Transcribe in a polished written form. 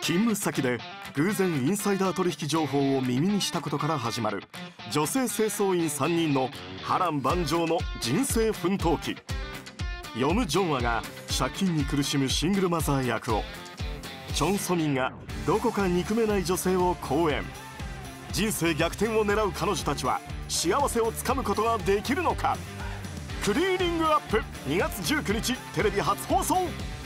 勤務先で偶然インサイダー取引情報を耳にしたことから始まる女性清掃員3人の波乱万丈の人生奮闘記。ヨム・ジョンアが借金に苦しむシングルマザー役を、チョン・ソミンがどこか憎めない女性を好演。人生逆転を狙う彼女たちは幸せをつかむことができるのか。クリーニングアップ2月19日テレビ初放送。